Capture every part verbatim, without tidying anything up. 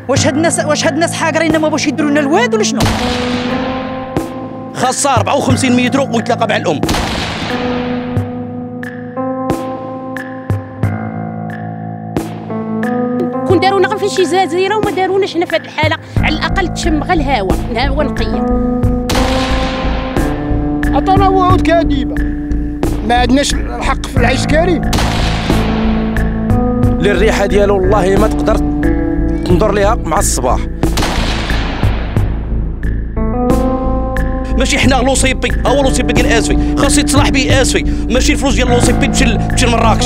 واش هاد الناس واش هاد الناس حاقرين ما بغاوش يديروا لنا الواد ولا شنو؟ خاصها أربعة وخمسين متر ويتلاقى مع الام. كون دارونا غير في شي جزيره وما داروناش هنا في هذه الحاله، على الاقل تشم غير الهواء، الهواء نقيه. عطانا وعود كاذبه، ما عندناش الحق في العيش كريم. للريحه ديالو والله ما تقدر تنظر ليها مع الصباح. ماشي حنا لوسيبي، هو لوسيبي ديال اسفي، خاص يتصلح به اسفي، ماشي الفلوس ديال لوسيبي تمشي تمشي لمراكش.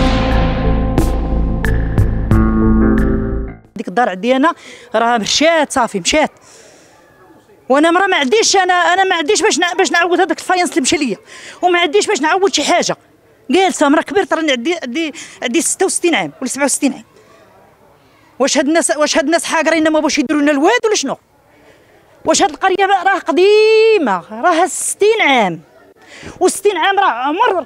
ديك الدار عندي انا راه مشات صافي مشات، وانا مرا ما عنديش انا انا ما عنديش باش باش نعوض هذاك الفاينس اللي مشى ليا، وما عنديش باش نعوض شي حاجه. جالسه مرا كبرت راني عندي عندي عندي ستة وستين عام ولا سبعة وستين عام. واش هاد الناس واش هاد الناس حاقرين ما بغاوش يديروا لنا الواد ولا شنو؟ واش هاد القريه راه قديمه، راها ستين عام، و60 عام راه عمر،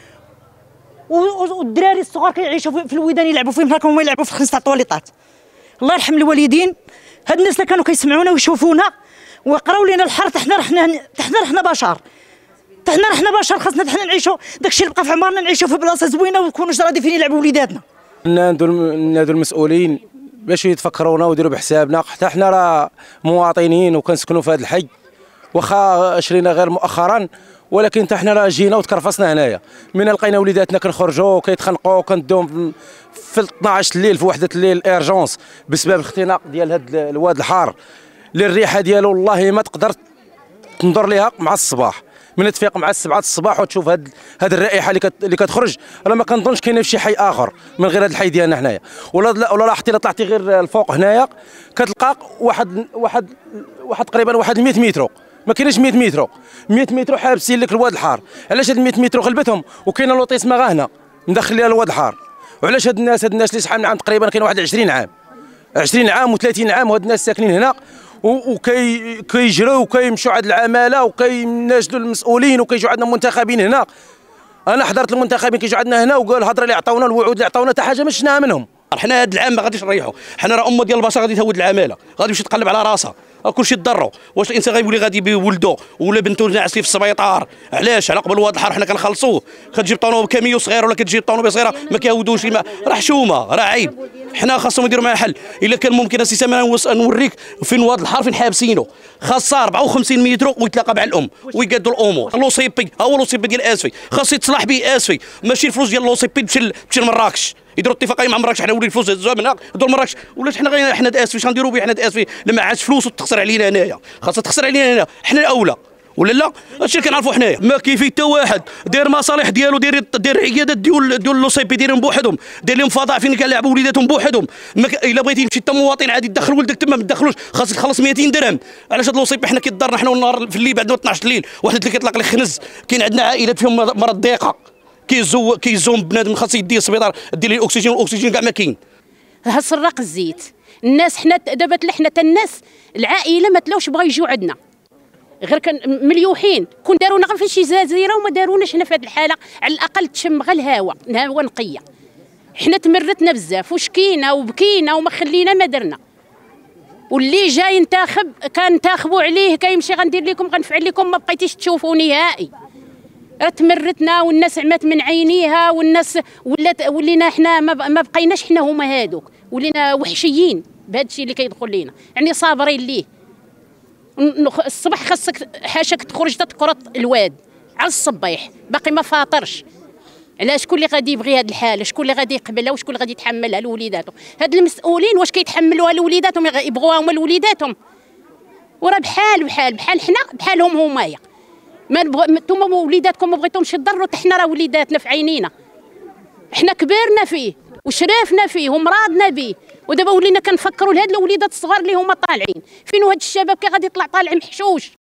والدراري الصغار كيعيشوا في الويدان يلعبوا فيهم هكا، هما يلعبوا في الخنس تاع الطواليطات. الله يرحم الوالدين. هاد الناس اللي كانوا كيسمعونا ويشوفونا ويقراو لينا الحر، حنا رحنا حنا رحنا بشر، حنا رحنا بشر، خاصنا حنا نعيشوا داكشي اللي بقى في عمرنا، نعيشوا في بلاصه زوينه ونكونوا راضي فين يلعبوا وليداتنا. نادوا نادوا المسؤولين باش يتفكرونا ويديروا بحسابنا، حتى حنا راه مواطنين وكنسكنوا في هذا الحي، واخا شرينا غير مؤخرا، ولكن حتى حنا راه جينا وتكرفصنا هنايا. من لقينا وليداتنا كنخرجوا وكيتخنقوا وكندوهم في اثناش الليل في وحده الليل ايرجونس بسبب الاختناق ديال هذا الواد الحار اللي الريحه ديالو والله ما تقدر تنظر ليها مع الصباح. من تفيق مع السبعة الصباح وتشوف هاد هاد الرائحه اللي كت اللي كتخرج، راه ما كنظنش كاينه في شي حي اخر من غير هاد الحي ديالنا حنايا. ولا ولا لاحظتي الا طلعتي غير الفوق هنايا كتلقى واحد واحد واحد تقريبا واحد مئة متر، ما كاينش مئة متر، مئة متر حابسين لك الواد الحار. علاش هاد مئة متر غلبتهم وكاينه لوطيسما غا هنا مدخل ليها الواد الحار؟ وعلاش هاد الناس هاد الناس اللي شحال من عام تقريبا كاين واحد عشرين عام عشرين عام و30 عام وهاد الناس ساكنين هنا وكي كيجروا وكيمشوا عند العماله وكيناشدوا المسؤولين وكيجوا عندنا منتخبين هنا. انا حضرت المنتخبين كيجوا عندنا هنا وقال الهضره اللي عطاونا الوعود اللي عطاونا حتى حاجه ما شفناها منهم. حنا هاد العام ما غاديش نريحوا، حنا راه امه ديال البشر غادي تهود العماله، غادي تمشي تقلب على راسها، كلشي تضروا. واش الانسان غيولي غادي بولدو ولا بنتو ناعس في السبيطار؟ علاش؟ على قبل واد الحار حنا كنخلصوه، كتجيب طونو كاميو صغير ولا كتجيب طونو صغيره ما كيهودوش، ما راه حشومه، راه عيب. حنا خاصهم يديروا معها حل. الا كان ممكن اسيسي انا نوريك فين واد الحار فين حابسينه، خاصها أربعة وخمسين متر ويتلاقى مع الام ويقادوا الامور. لوسيبي هو لوسيبي ديال اسفي، خاص يتصلح به اسفي، ماشي الفلوس ديال لوسيبي تمشي تمشي لمراكش، يديروا اتفاقيه مع مراكش. حنا ولي الفلوس زعما ندور مراكش، ولاش حنا غير حنا داس فاش غنديروا به حنا داس فيه لما عادش فلوس وتخسر علينا هنايا، خاصها تخسر علينا هنا، حنا الاولى ولا لا؟ هادشي اللي كنعرفوا حنايا. ما كيفي حتى واحد داير مصالح ديالو، داير داير عيادات ديال ديال لوسيبي دايرهم بوحدهم، داير لهم فضاء فين كيلعبوا وليداتهم بوحدهم. الا بغيتي تمشي حتى مواطن عادي تدخل ولدك تما ما تدخلوش، خاصك تخلص مئتين درهم. علاش هاد لوسيبي حنا كيضرنا حنا والنهار في الليل بعد اثناش الليل، واحد اللي كيطلق لك خنز. كاين عندنا عائلات فيهم مرض ضيقه كيزو كيزوم بنادم خاص يديه السبيطار دير ليه الاكسجين، والاكسجين كاع ما كاين. ها سراق الزيت الناس، حنا دابا حنا حتى الناس العائله ما تلاوش بغاو يجيو عندنا، غير كان مليوحين. كون دارونا غير في شي جزيره وما داروناش هنا في هذه الحاله، على الاقل تشم غير الهواء، الهواء نقيه. حنا تمرتنا بزاف وشكينا وبكينا وما خلينا ما درنا، واللي جاي ينتخب كنتاخبوا عليه كيمشي غندير لكم غنفعل لكم، ما بقيتيش تشوفوا نهائي. راه تمرتنا والناس عمات من عينيها، والناس ولات ولينا حنا ما بقيناش حنا هما هادوك، ولينا وحشيين بهذا الشيء اللي كيدخل لينا، يعني صابرين ليه. الصباح خاصك حاشاك تخرج تقرط الواد على الصباح باقي ما فاطرش. علاش؟ شكون اللي غادي يبغي هذه الحاله؟ شكون اللي غادي يقبلها؟ وشكون اللي غادي يتحملها لوليداتهم؟ هاد المسؤولين واش كيتحملوها لوليداتهم؟ يبغوها هما لوليداتهم؟ وراه بحال بحال بحال حنا بحالهم همايا. ما نتوما وليداتكم ما بغيتهمش تضروا، حتى حنا راه وليداتنا في عينينا، حنا كبرنا فيه وشرافنا فيه ومرادنا به، ودابا ولينا كنفكروا لهاد الوليدات الصغار اللي هما طالعين. فين هاد الشباب كي غادي يطلع طالع محشوش؟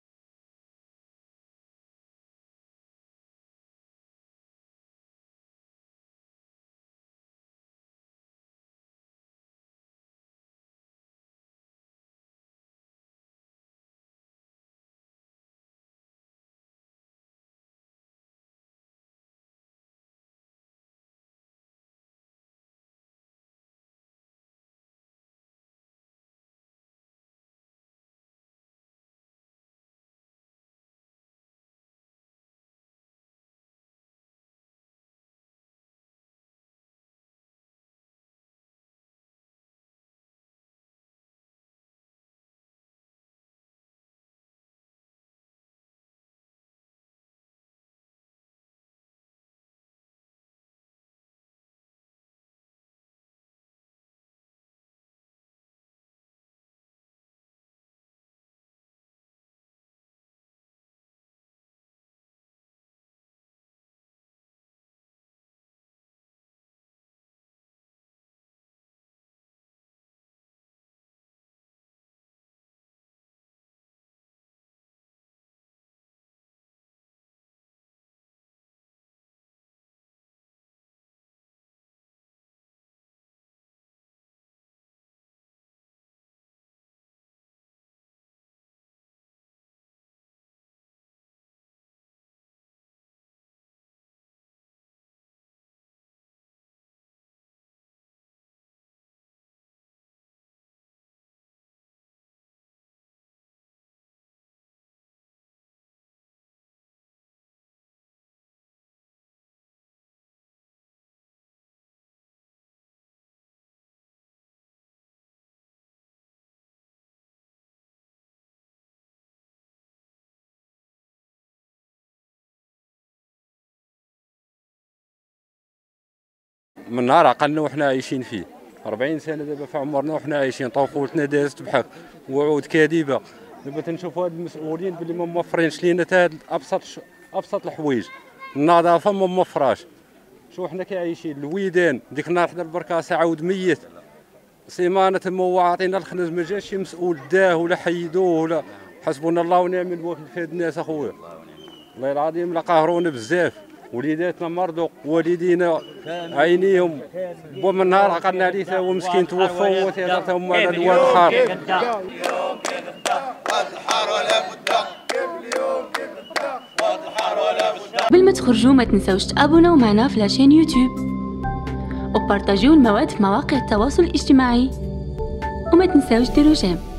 من نهار عقلنا وحنا عايشين فيه أربعين سنه دابا في عمرنا وحنا عايشين، طفولتنا دازت بحال وعود كاذبه. دابا تنشوفوا هاد المسؤولين باللي ما موفرينش لينا حتى هاد ابسط ابسط الحوايج، النظافه ما موفراش. شو حنا كعايشين الويدان ديك النهار حدا البركاسه عاود ميت سيمانه تما هو عاطينا الخنز، ما جاش شي مسؤول داه ولا حيدوه ولا حسبنا الله ونعم الوكيل في هاد الناس اخويا. والله العظيم لا قهرونا بزاف، وليداتنا مرضوا، والدينا عينيهم ومن نهار عقلنا عليه تا هو مسكين توفى وتيضرتهم على الواد الحار. قبل ما تخرجوا ما تنساوش تابوناو معنا في لاشين يوتيوب وبارطاجيو المواد في مواقع التواصل الاجتماعي وما تنساوش ديروا جيم.